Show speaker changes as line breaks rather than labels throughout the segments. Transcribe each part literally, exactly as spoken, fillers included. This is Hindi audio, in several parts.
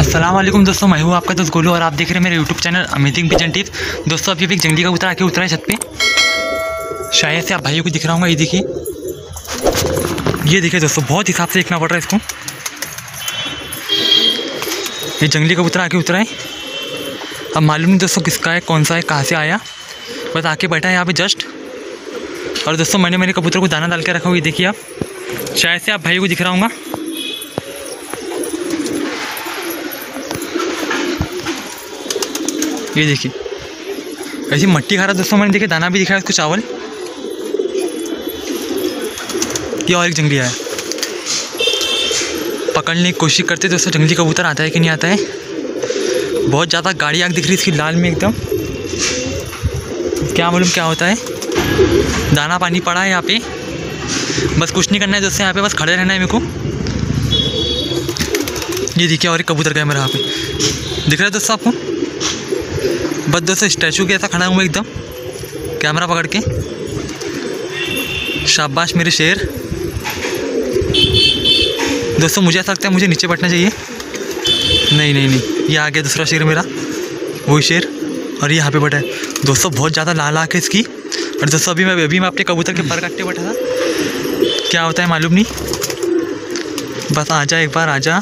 अस्सलाम वालेकुम दोस्तों, मैं हूँ आपका दोस्त गोलू और आप देख रहे हैं मेरे YouTube channel amazing pigeon tips. दोस्तों अभी भी एक जंगली कबूतर आके उतरा है छत पे। शायद से आप भाइयों को दिख रहा होगा, ये देखिए, ये देखिए दोस्तों, बहुत हिसाब से देखना पड़ रहा है इसको। ये जंगली कबूतर आके उतरा है। अब मालूम नहीं दोस्तों किसका है, कौन सा है, कहाँ से आया, बस आके बैठा है यहाँ पे जस्ट। और दोस्तों मैंने मेरे कबूतर को दाना डाल के रखा हुआ, ये देखिए आप, शायद से आप भाइयों को दिख रहा होगा। ये देखिए ऐसी मट्टी खा रहा दोस्तों, मैंने देखिए दाना भी दिखाया उसको, चावल। ये और एक जंगली आया, पकड़ने की कोशिश करते दोस्तों जंगली कबूतर आता है कि नहीं आता है। बहुत ज़्यादा गाड़ी आग दिख रही है इसकी, लाल में एकदम। क्या मालूम क्या होता है। दाना पानी पड़ा है यहाँ पे, बस कुछ नहीं करना है दोस्तों, यहाँ पे बस खड़े रहना है मेरे को। ये देखिए और एक कबूतर गया मेरा यहाँ पे, दिख रहा है दोस्तों आपको। बस दोस्तों स्टैचू के ऐसा खड़ा हूँ एकदम, कैमरा पकड़ के। शाबाश मेरे शेर। दोस्तों मुझे ऐसा लगता है मुझे नीचे बैठना चाहिए। नहीं नहीं नहीं, ये आ गया दूसरा शेर मेरा, वही शेर, और ये यहाँ पे बैठा है दोस्तों। बहुत ज़्यादा लाल आँख है इसकी। और दोस्तों अभी मैं अभी मैं अपने कबूतर के पर काटते बैठा था, क्या होता है मालूम नहीं। बस आ जा, एक बार आ जा।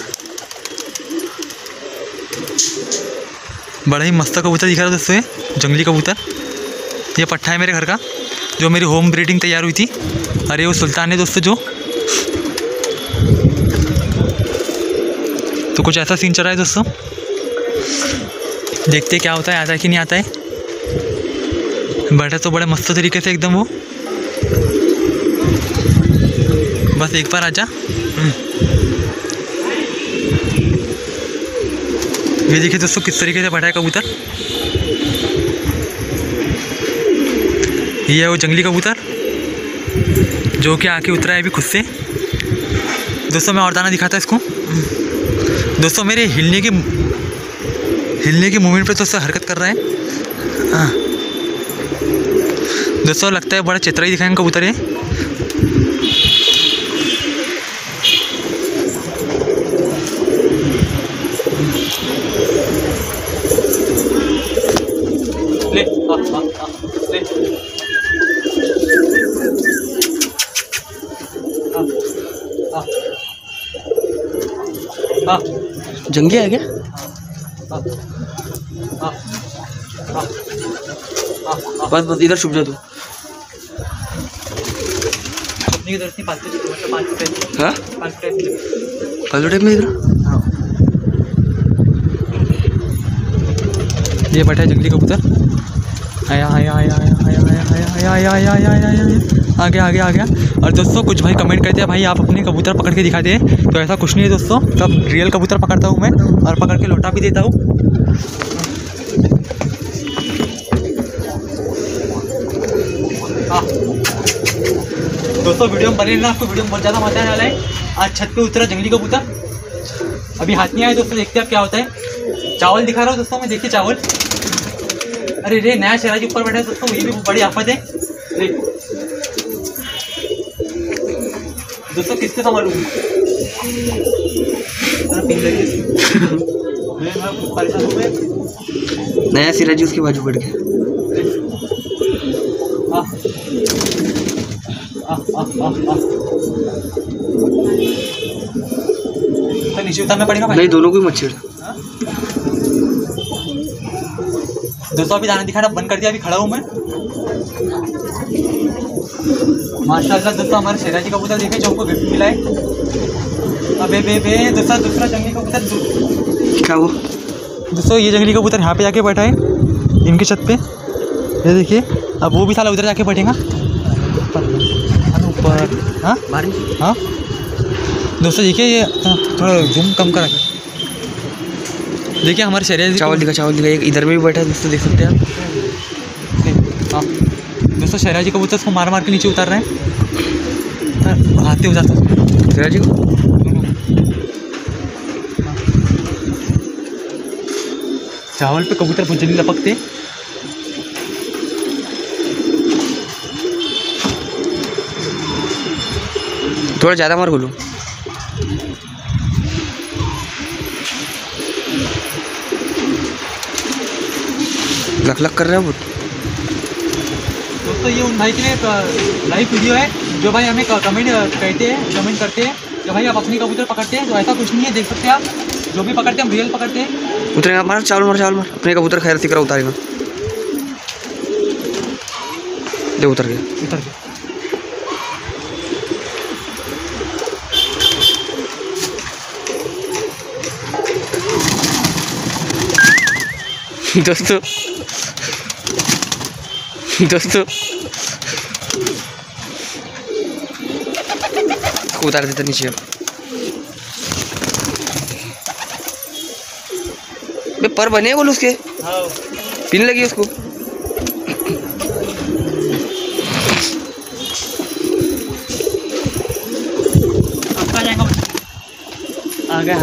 बड़ा ही मस्त कबूतर दिख रहा है दोस्तों, ये जंगली कबूतर। ये पट्ठा है मेरे घर का, जो मेरी होम ब्रीडिंग तैयार हुई थी। अरे वो सुल्तान है दोस्तों जो। तो कुछ ऐसा सीन चल रहा है दोस्तों, देखते क्या होता है, आता है कि नहीं आता है। बैठा तो बड़े मस्त तरीके से एकदम वो। बस एक बार आजा। ये देखिए दोस्तों किस तरीके से बैठा है कबूतर। ये है वो जंगली कबूतर जो कि आके उतरा है अभी खुद से। दोस्तों मैं और दाना दिखाता इसको। दोस्तों मेरे हिलने की हिलने की मूवमेंट पे दोस्तों हरकत कर रहा है। हाँ दोस्तों लगता है बड़ा चेतरा ही दिखाएंगे कबूतर है। ले आ, आ, आ, ले आ, आ, आ,
जंगली है क्या?
आ, आ, आ, आ,
बस बस इधर छुप जा तू।
छुपने की जरूरत नहीं, पालतू जी मतलब पालतू टाइप।
हाँ
पालतू टाइप
पालतू टाइप में इधर।
हाँ ये बैठा है जंगली कबूतर। आया आया आया आया आया आया आया आया आया आया आया आया आ गया आ गया आ गया। और दोस्तों कुछ भाई कमेंट करते हैं भाई आप अपने कबूतर पकड़ के दिखाते हैं, तो ऐसा कुछ नहीं है दोस्तों। तब रियल कबूतर पकड़ता हूँ मैं और पकड़ के लौटा भी देता हूँ। दोस्तों वीडियो में बने रहना, आपको वीडियो में बहुत ज़्यादा मजा आने वाला है। आज छत पे उतरा जंगली कबूतर, अभी हाथ नहीं आया दोस्तों, देखते हैं अब क्या होता है। चावल दिखा रहा हूँ दोस्तों मैं, देखिए चावल। अरे रे नया शहरा जी ऊपर बैठा है दोस्तों, ये भी बड़ी आफत है। दोस्तों किसके संभालूं
नया सिराजी उसके बाजू बैठ गया।
तो नीचे उतारना पड़ेगा भाई।
नहीं दोनों को मच्छर।
दोस्तों अभी दाना दिखाना बंद कर दिया, अभी खड़ा हूँ मैं। माशाल्लाह दोस्तों हमारे शहराजी कबूतर देखे जो हमको गिफ्ट मिला है। अबे बे बे दोस्तों दूसरा जंगली कबूतर।
क्या वो
दोस्तों ये जंगली कबूतर यहाँ पे जाके बैठा है इनके छत पे, ये देखिए। अब वो भी साला उधर जाके बैठेगा ऊपर। हाँ हाँ दोस्तों देखिए, ये थोड़ा जूम कम करा कर देखिए हमारे शहर।
चावल दिखा चावल दिखा, इधर में भी बैठा है दोस्तों, देख सकते हैं आप।
हाँ दोस्तों शहराजी कबूतर उसको मार मार के नीचे उतार रहे हैं, आते उतारते
शहराजी को।
चावल पे कबूतर बहुत जल्दी लपकते।
थोड़ा ज़्यादा मार खोलो। लक लक कर रहे हैं बहुत।
दोस्तों ये उन भाई के लिए लाइव वीडियो है जो भाई हमें कमेंट कहते हैं कमेंट करते हैं कि भाई आप अपनी कबूतर पकड़ते हैं, तो ऐसा कुछ नहीं है, देख सकते हैं आप जो भी पकड़ते हैं हम रियल पकड़ते हैं।
उतरेगा मार चावल मार चावल मार अपने कबूतर खैर सिकरा उतारेगा। दे उतर गया
उतर के
दोस्तों दोस्तों उतार देता नीचे। बे पर बने बोल उसके पिन लगी उसको।
आ गया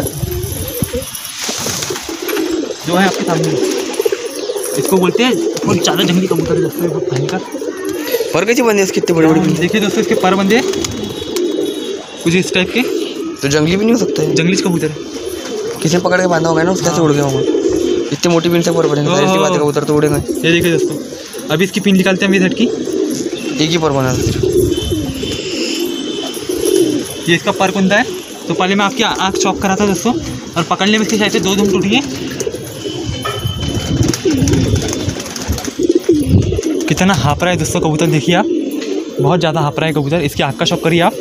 जो है आपके सामने, इसको बोलते हैं बहुत ज़्यादा जंगली कबूतर है दोस्तों, बहुत भयंकर।
पर कैसे बंदे इसके इतने बड़े बड़े?
देखिए दोस्तों इसके पर बंदे कुछ इस टाइप के,
तो जंगली भी नहीं हो सकता है,
जंगली कबूतर है।
किसी ने पकड़ के बांधा होगा ना उसके से उड़ गया होगा। इतनी मोटी पिन से पर बनेंगे, ऐसी बात है कबूतर तो उड़ेंगे।
ये देखिए दोस्तों अभी इसकी पिन निकालते हैं हम इस की,
एक ही पर बना था।
ये इसका पर कुंदा है। तो पहले मैं आपकी आँख चौक करा था दोस्तों, और पकड़ने में इसके शायद से दो धूम टूटी है। कितना हाफ रहा है दोस्तों कबूतर, देखिए आप बहुत ज़्यादा हाफ रहा है कबूतर। इसकी आँख का शौक करिए आप।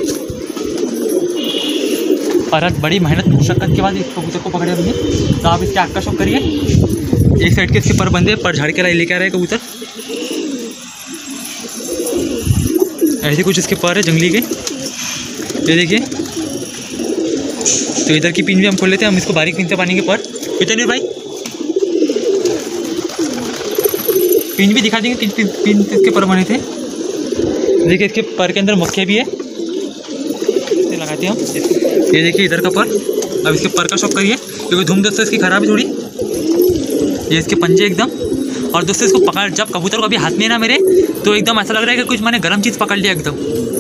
और आज बड़ी मेहनत मुशक्कत के बाद इस कबूतर को पकड़े हमने, तो आप इसके आँख का शौक करिए। एक साइड के इसके पर बंदे पर झाड़ के लेके आ रहे हैं कबूतर, ऐसे कुछ इसके पर है जंगली के, ये देखिए। तो इधर की पिन भी हम खोल लेते हैं, हम इसको बारीक पिन से पानी के पर। कितने भाई पिन भी दिखा देंगे, किन पिन, पिन से इसके पर बने थे। देखिए इसके पर के अंदर मक्खियाँ भी है, इसे लगाते हैं हम। ये देखिए इधर का पर। अब इसके पर का शौक करिए क्योंकि धूम दोस्तों इसकी खराब है थोड़ी। ये इसके पंजे एकदम। और दोस्तों इसको पकड़, जब कबूतर को अभी हाथ में ना मेरे, तो एकदम ऐसा लग रहा है कि कुछ मैंने गर्म चीज़ पकड़ लिया एकदम।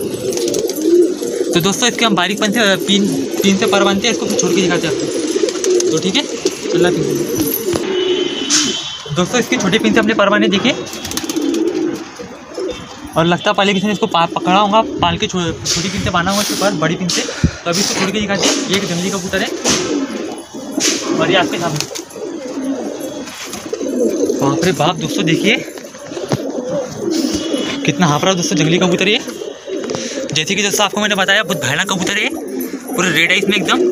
तो दोस्तों इसके हम बारीक पन से पिन पिन से पर बांधते हैं, इसको फिर छोड़ के दिखाते हैं आपको। तो ठीक है अल्लाह पिन। दोस्तों इसकी छोटी पिन से हमने पर बांधे देखिए, और लगता है पहले किसी ने इसको पकड़ा होगा, पाल के छोटी पिन से बांधा होगा इसके पर बड़ी पिन से। तो अभी इसको छोड़ के दिखाते हैं। ये एक जंगली कबूतर है और ये आपके सामने। बाप रे बाप दोस्तों देखिए कितना हाफ रहा दोस्तों जंगली कबूतर। ये जैसे कि दोस्तों आपको मैंने बताया बहुत भयानक कबूतर है, पूरे रेड आइस में एकदम।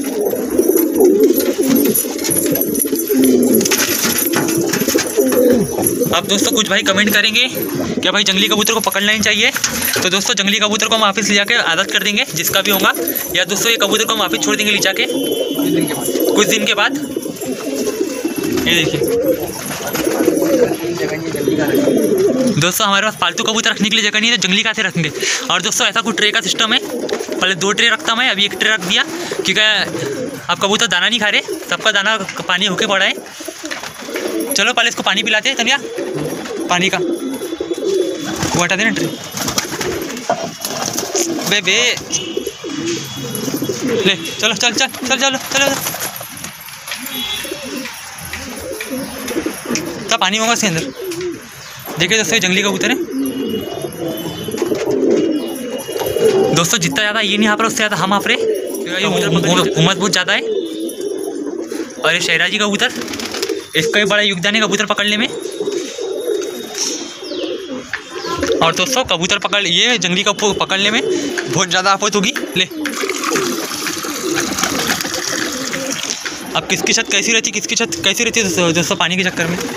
अब दोस्तों कुछ भाई कमेंट करेंगे क्या भाई जंगली कबूतर को पकड़ना ही चाहिए। तो दोस्तों जंगली कबूतर को हम वापस ले जाके आदत कर देंगे जिसका भी होगा, या दोस्तों ये कबूतर को हम वापस छोड़ देंगे ले जाके कुछ दिन के बाद। ये देखिए दोस्तों हमारे पास पालतू कबूतर रखने के लिए जगह नहीं है, तो जंगली कहाँ से रखेंगे। और दोस्तों ऐसा कुछ ट्रे का सिस्टम है, पहले दो ट्रे रखता मैं, अभी एक ट्रे रख दिया क्योंकि अब कबूतर दाना नहीं खा रहे, सबका दाना पानी होके पड़ा है। चलो पहले इसको पानी पिलाते हैं तनिया, पानी का वो हटा देना ट्रे। बे बे ले चलो चल चल चल चलो चलो तब पानी होगा इसके अंदर। देखिए दोस्तों ये जंगली कबूतर है दोस्तों, जितना ज़्यादा ये नहीं हाँफ रहा उससे ज़्यादा हम हाँफ रहे, उम्र बहुत ज़्यादा है। और ये शहराजी कबूतर, इसका भी बड़ा योगदान है कबूतर पकड़ने में। और दोस्तों कबूतर पकड़ ये जंगली कबूतर पकड़ने में बहुत ज़्यादा आफत होगी। ले अब किसकी छत कैसी रहती किसकी छत कैसी रहती है दोस्तों पानी के चक्कर में।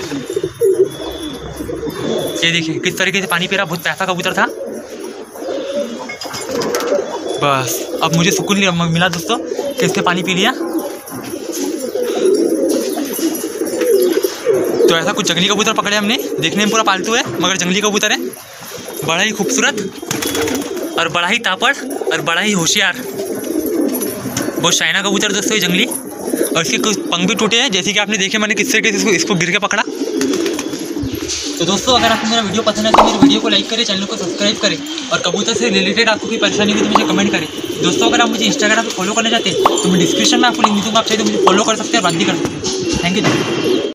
ये देखिए किस तरीके से पानी पी रहा, बहुत प्यासा कबूतर था। बस अब मुझे सुकून मिला दोस्तों कि इसने पानी पी लिया। तो ऐसा कुछ जंगली कबूतर पकड़े हमने, देखने में पूरा पालतू है मगर जंगली कबूतर है, बड़ा ही खूबसूरत और बड़ा ही तापड़ और बड़ा ही होशियार, बहुत शाइना कबूतर दोस्तों ये जंगली। और इसके कुछ पंख भी टूटे हैं जैसे कि आपने देखे मैंने किस तरीके से इसको इसको गिर के पकड़ा। तो दोस्तों अगर आपको मेरा वीडियो पसंद है तो मेरे वीडियो को लाइक करें, चैनल को सब्सक्राइब करें, और कबूतर से रिलेटेड आपको कोई परेशानी हुई तो मुझे कमेंट करें। दोस्तों अगर आप मुझे इंस्टाग्राम पर फॉलो करना चाहते हैं तो मैं डिस्क्रिप्शन में आपको लिंक दूँगा, आप चाहे तो मुझे फॉलो कर सकते हैं और बात भी कर सकते हैं। Thank you.